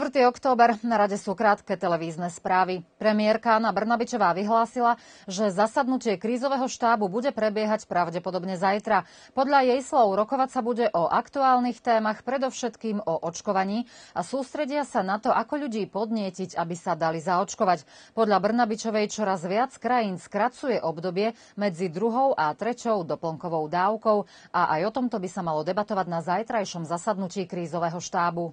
4. október, na rade sú krátke televízne správy. Premiérka Anna Brnabičová vyhlásila, že zasadnutie krízového štábu bude prebiehať pravdepodobne zajtra. Podľa jej slov rokovať sa bude o aktuálnych témach, predovšetkým o očkovaní a sústredia sa na to, ako ľudí podnietiť, aby sa dali zaočkovať. Podľa Brnabičovej čoraz viac krajín skracuje obdobie medzi 2. a 3. doplnkovou dávkou a aj o tomto by sa malo debatovať na zajtrajšom zasadnutí krízového štábu.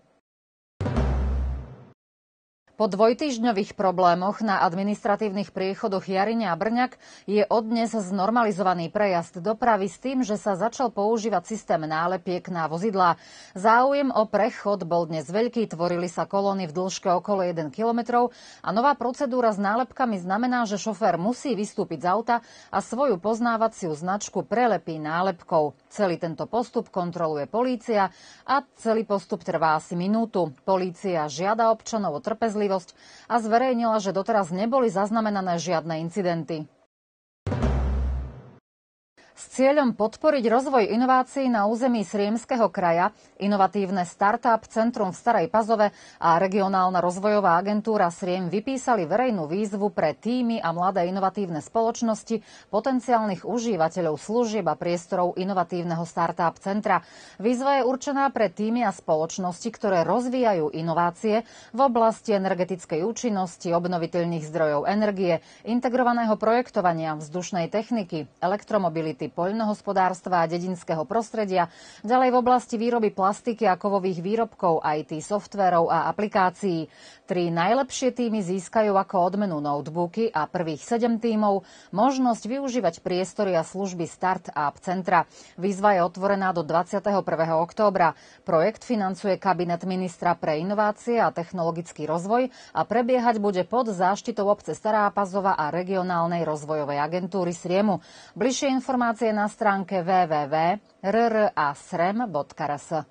Po dvojtýždňových problémoch na administratívnych priechodoch Jarine a Brňak je od dnes znormalizovaný prejazd dopravy s tým, že sa začal používať systém nálepiek na vozidlá. Záujem o prechod bol dnes veľký, tvorili sa kolóny v dĺžke okolo 1 kilometrov a nová procedúra s nálepkami znamená, že šofér musí vystúpiť z auta a svoju poznávaciu značku prelepí nálepkou. Celý tento postup kontroluje polícia a celý postup trvá asi minútu. Polícia žiada občanov o trpezlivosť a zverejnila, že doteraz neboli zaznamenané žiadne incidenty. S cieľom podporiť rozvoj inovácií na území Sriemskeho kraja inovatívne startup Centrum v Starej Pazove a regionálna rozvojová agentúra Sriem vypísali verejnú výzvu pre tímy a mladé inovatívne spoločnosti, potenciálnych užívateľov služieb a priestorov inovatívneho startup centra. Výzva je určená pre tímy a spoločnosti, ktoré rozvíjajú inovácie v oblasti energetickej účinnosti, obnoviteľných zdrojov energie, integrovaného projektovania, vzdušnej techniky, elektromobility, poľnohospodárstva a dedinského prostredia, ďalej v oblasti výroby plastiky a kovových výrobkov, IT softverov a aplikácií. 3 najlepšie tímy získajú ako odmenu notebooky a prvých 7 tímov možnosť využívať priestory a služby Startup centra. Výzva je otvorená do 21. októbra. Projekt financuje kabinet ministra pre inovácie a technologický rozvoj a prebiehať bude pod záštitou obce Stará Pazova a regionálnej rozvojovej agentúry Sriemu. Bližšie informácie na stránke www.rrasrem.rs.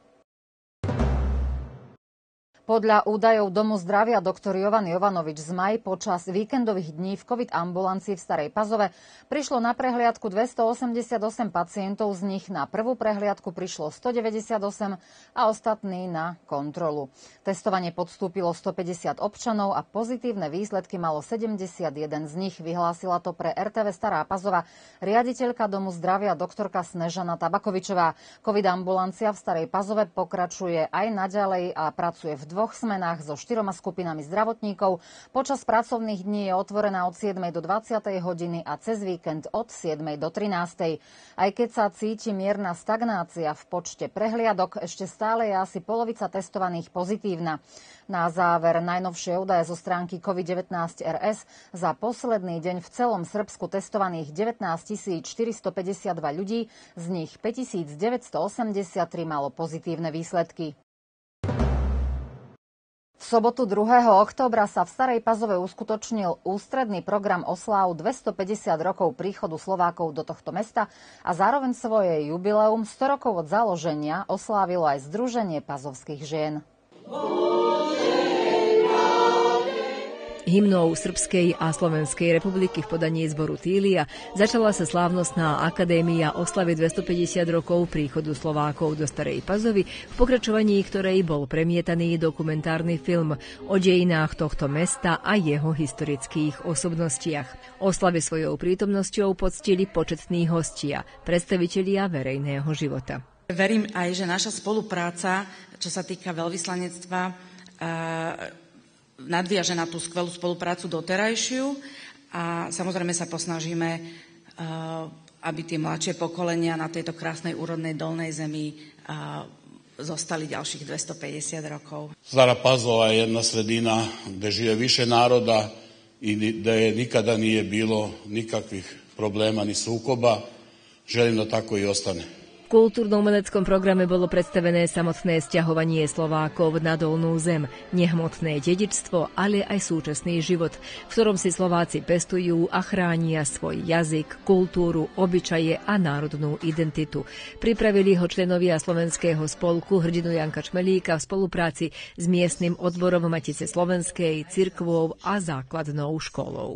Podľa údajov Domu zdravia doktor Jovan Jovanovič Zmaj počas víkendových dní v COVID ambulancii v Starej Pazove prišlo na prehliadku 288 pacientov, z nich na prvú prehliadku prišlo 198 a ostatní na kontrolu. Testovanie podstúpilo 150 občanov a pozitívne výsledky malo 71 z nich, vyhlásila to pre RTV Stará Pazova riaditeľka Domu zdravia doktorka Snežana Tabakovičová. COVID ambulancia v Starej Pazove pokračuje aj naďalej a pracuje v 2 smenách so 4 skupinami zdravotníkov. Počas pracovných dní je otvorená od 7. do 20. hodiny a cez víkend od 7. do 13. Aj keď sa cíti mierna stagnácia v počte prehliadok, ešte stále je asi polovica testovaných pozitívna. Na záver najnovšie údaje zo stránky COVID-19 RS. Za posledný deň v celom Srbsku testovaných 19 452 ľudí, z nich 5983 malo pozitívne výsledky. V sobotu 2. októbra sa v Starej Pazove uskutočnil ústredný program osláv 250 rokov príchodu Slovákov do tohto mesta a zároveň svoje jubileum 100 rokov od založenia oslávilo aj Združenie pazovských žien. Hymnou Srbskej a Slovenskej republiky v podaní zboru Tília začala sa slávnostná akadémia oslavy 250 rokov príchodu Slovákov do Starej Pazovy, v pokračovaní ktorej bol premietaný dokumentárny film o dejinách tohto mesta a jeho historických osobnostiach. Oslavy svojou prítomnosťou poctili početní hostia, predstavitelia verejného života. Verím aj, že naša spolupráca, čo sa týka veľvyslanectva, nadviaže na tú skvelú spoluprácu doterajšiu a samozrejme sa posnažíme, aby tie mladšie pokolenia na tejto krásnej úrodnej dolnej zemi zostali ďalších 250 rokov. Stara Pazova je jedna sredina gde žive više naroda i gde nikada nije bilo nikakvih problema ni sukoba. Želim da tako i ostane. V kultúrno-umeleckom programe bolo predstavené samotné sťahovanie Slovákov na dolnú zem, nehmotné dedičstvo, ale aj súčasný život, v ktorom si Slováci pestujú a chránia svoj jazyk, kultúru, obyčaje a národnú identitu. Pripravili ho členovia Slovenského spolku hrdinu Janka Čmelíka v spolupráci s miestnym odborom Matice slovenskej, cirkvou a základnou školou.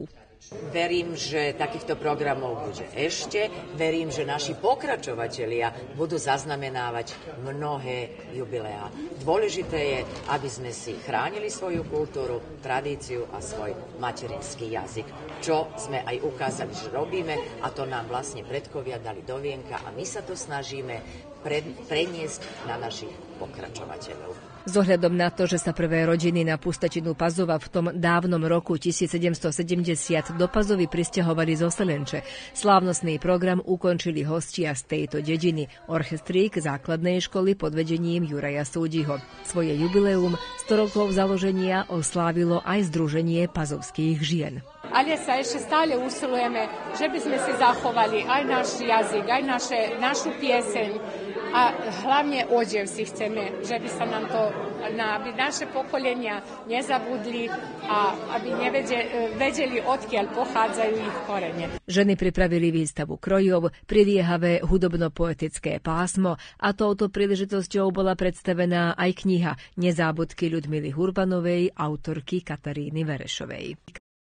Verím, že takýchto programov bude ešte. Verím, že naši pokračovatelia budú zaznamenávať mnohé jubileá. Dôležité je, aby sme si chránili svoju kultúru, tradíciu a svoj materinský jazyk, čo sme aj ukázali, že robíme, a to nám vlastne predkovia dali do vienka a my sa to snažíme preniesť na našich pokračovateľov. S ohľadom na to, že sa prvé rodiny na pustotinu Pazova v tom dávnom roku 1770 do Pazovy prisťahovali zo Selenče, slávnostný program ukončili hostia z tejto dediny, orchestrík základnej školy pod vedením Juraja Súdiho. Svoje jubileum 100 rokov založenia oslávilo aj Združenie pazovských žien. Ali sa ešte stále usilujeme, že by sme si zachovali aj náš jazyk, aj našu pieseň, a hlavne odev si chceme, že by sa nám to, aby naše pokolenia nezabudli a aby vedeli, odkiaľ pochádzajú ich korene. Ženy pripravili výstavu krojov, priliehavé hudobno-poetické pásmo a touto príležitosťou bola predstavená aj kniha Nezábudky Ľudmily Hurbanovej, autorky Kataríny Verešovej.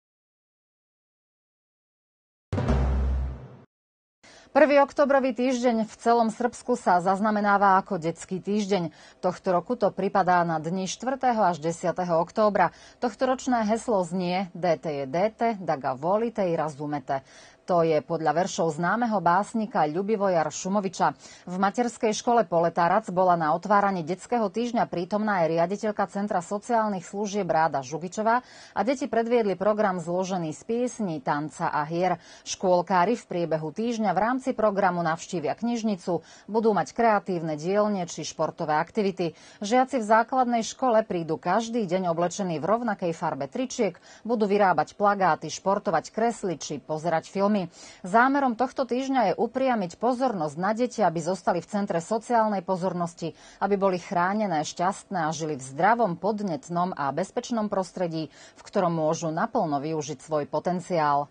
1. októbrový týždeň v celom Srbsku sa zaznamenáva ako detský týždeň. Tohto roku to pripadá na dni 4. až 10. októbra. Tohtoročné heslo znie Dete je dete, da ga volite i razumete. To je podľa veršov známeho básnika Ľubivoja Šumoviča. V materskej škole Poletarac bola na otváraní detského týždňa prítomná aj riaditeľka Centra sociálnych služieb Ráda Žugičová a deti predviedli program zložený z piesní, tanca a hier. Škôlkári v priebehu týždňa v rámci programu navštívia knižnicu, budú mať kreatívne dielne či športové aktivity. Žiaci v základnej škole prídu každý deň oblečení v rovnakej farbe tričiek, budú vyrábať plagáty, športovať, kresliť či pozerať filmy. Zámerom tohto týždňa je upriamiť pozornosť na deti, aby zostali v centre sociálnej pozornosti, aby boli chránené, šťastné a žili v zdravom, podnetnom a bezpečnom prostredí, v ktorom môžu naplno využiť svoj potenciál.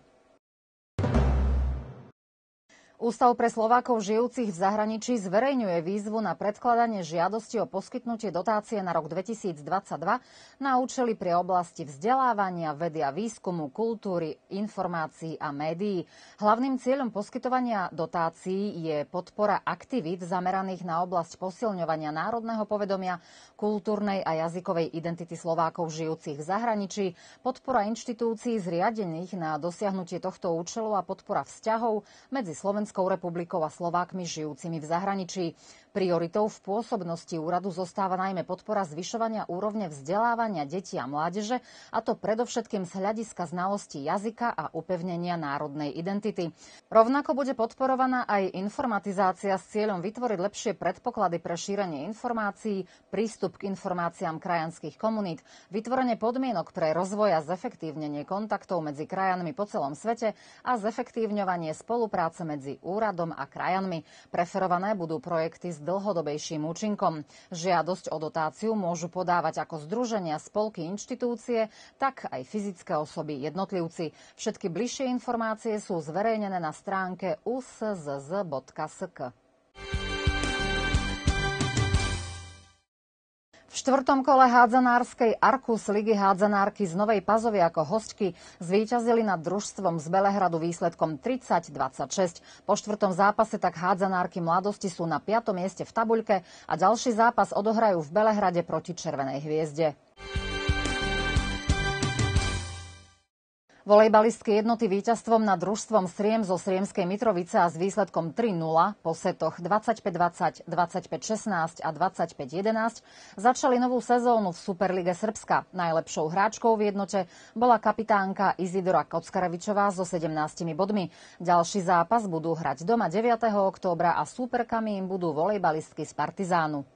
Ústav pre Slovákov žijúcich v zahraničí zverejňuje výzvu na predkladanie žiadosti o poskytnutie dotácie na rok 2022 na účely pre oblasti vzdelávania, vedy a výskumu, kultúry, informácií a médií. Hlavným cieľom poskytovania dotácií je podpora aktivít zameraných na oblasť posilňovania národného povedomia, kultúrnej a jazykovej identity Slovákov žijúcich v zahraničí, podpora inštitúcií zriadených na dosiahnutie tohto účelu a podpora vzťahov medzi Slovenskou republikou a Slovákmi žijúcimi v zahraničí. Prioritou v pôsobnosti úradu zostáva najmä podpora zvyšovania úrovne vzdelávania detí a mládeže, a to predovšetkým z hľadiska znalosti jazyka a upevnenia národnej identity. Rovnako bude podporovaná aj informatizácia s cieľom vytvoriť lepšie predpoklady pre šírenie informácií, prístup k informáciám krajanských komunít, vytvorenie podmienok pre rozvoj a zefektívnenie kontaktov medzi krajanmi po celom svete a zefektívňovanie spolupráce medzi úradom a krajanmi. Preferované budú projekty s dlhodobejším účinkom. Žiadosť o dotáciu môžu podávať ako združenia, spolky, inštitúcie, tak aj fyzické osoby, jednotlivci. Všetky bližšie informácie sú zverejnené na stránke uszz.sk. V štvrtom kole hádzanárskej Arkus ligy hádzanárky z Novej Pazovy ako hostky zvíťazili nad družstvom z Belehradu výsledkom 30-26. Po štvrtom zápase tak hádzanárky Mladosti sú na 5. mieste v tabuľke a ďalší zápas odohrajú v Belehrade proti Červenej hviezde. Volejbalistky jednoty víťazstvom nad družstvom Sriem zo Sriemskej Mitrovice a s výsledkom 3-0 po setoch 25-20, 25-16 a 25-11 začali novú sezónu v Superlige Srbska. Najlepšou hráčkou v jednote bola kapitánka Izidora Kockarevičová so 17 bodmi. Ďalší zápas budú hrať doma 9. októbra a súperkami im budú volejbalistky z Partizánu.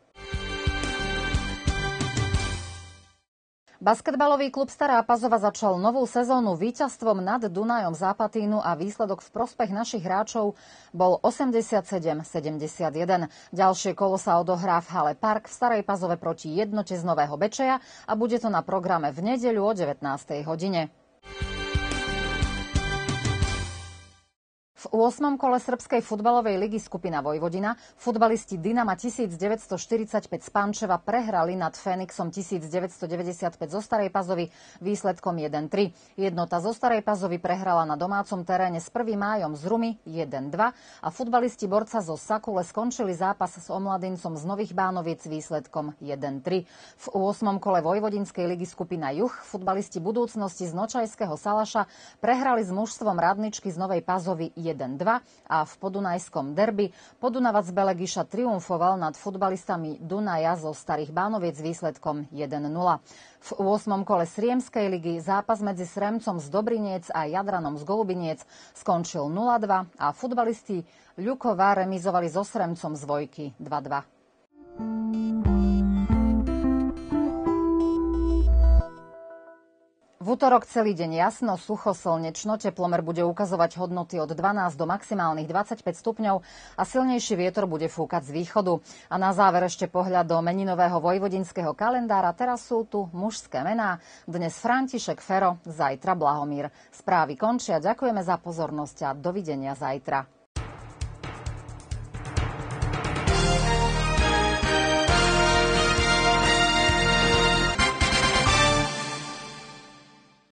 Basketbalový klub Stará Pazova začal novú sezónu víťazstvom nad Dunajom Zápatínu a výsledok v prospech našich hráčov bol 87-71. Ďalšie kolo sa odohrá v hale Park v Starej Pazove proti Jednote z Nového Bečeja a bude to na programe v nedeľu o 19. hodine. V 8. kole srbskej futbalovej ligy skupina Vojvodina futbalisti Dynama 1945 z Pančeva prehrali nad Fénixom 1995 zo Starej Pazovy výsledkom 1-3. Jednota zo Starej Pazovy prehrala na domácom teréne s 1. májom z Rumy 1-2 a futbalisti Borca zo Sakule skončili zápas s Omladincom z Nových Bánoviec výsledkom 1-3. V 8. kole Vojvodinskej ligy skupina Juh futbalisti Budúcnosti z Nočajského Salaša prehrali s mužstvom Radničky z Novej Pazovy 1-2 a v podunajskom derby Podunavac Belegiša triumfoval nad futbalistami Dunaja zo Starých Bánoviec výsledkom 1-0. V 8. kole Sriemskej ligy zápas medzi Sremcom z Dobriniec a Jadranom z Golubiniec skončil 0-2 a futbalisti Ľukova remizovali so Sremcom z Vojky 2-2. V útorok celý deň jasno, sucho, slnečno, teplomer bude ukazovať hodnoty od 12 do maximálnych 25 stupňov a silnejší vietor bude fúkať z východu. A na záver ešte pohľad do meninového vojvodinského kalendára. Teraz sú tu mužské mená. Dnes František Fero, zajtra Blahomír. Správy končia. Ďakujeme za pozornosť a dovidenia zajtra.